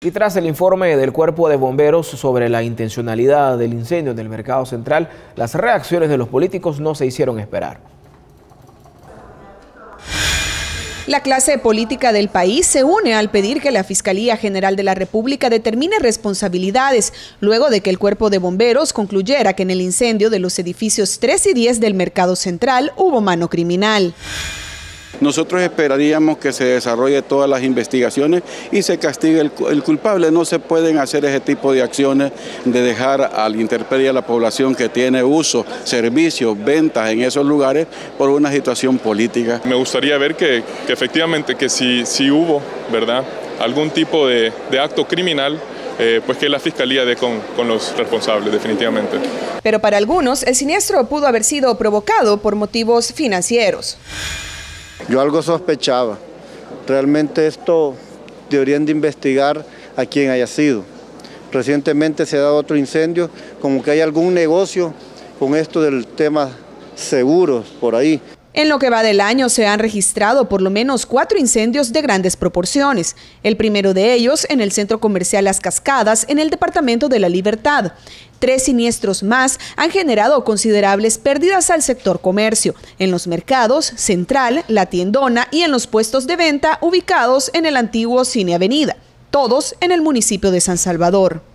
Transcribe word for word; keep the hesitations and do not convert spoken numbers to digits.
Y tras el informe del Cuerpo de Bomberos sobre la intencionalidad del incendio en el Mercado Central, las reacciones de los políticos no se hicieron esperar. La clase política del país se une al pedir que la Fiscalía General de la República determine responsabilidades, luego de que el Cuerpo de Bomberos concluyera que en el incendio de los edificios tres y diez del Mercado Central hubo mano criminal. Nosotros esperaríamos que se desarrolle todas las investigaciones y se castigue el, el culpable. No se pueden hacer ese tipo de acciones de dejar a la intemperie a la población que tiene uso, servicios, ventas en esos lugares por una situación política. Me gustaría ver que, que efectivamente que si, si hubo, ¿verdad?, algún tipo de, de acto criminal, eh, pues que la Fiscalía dé con, con los responsables, definitivamente. Pero para algunos, el siniestro pudo haber sido provocado por motivos financieros. Yo algo sospechaba. Realmente esto deberían de investigar a quién haya sido. Recientemente se ha dado otro incendio, como que hay algún negocio con esto del tema seguros por ahí. En lo que va del año se han registrado por lo menos cuatro incendios de grandes proporciones. El primero de ellos en el centro comercial Las Cascadas, en el departamento de La Libertad. Tres siniestros más han generado considerables pérdidas al sector comercio, en los mercados, Central, La Tiendona y en los puestos de venta ubicados en el antiguo Cine Avenida, todos en el municipio de San Salvador.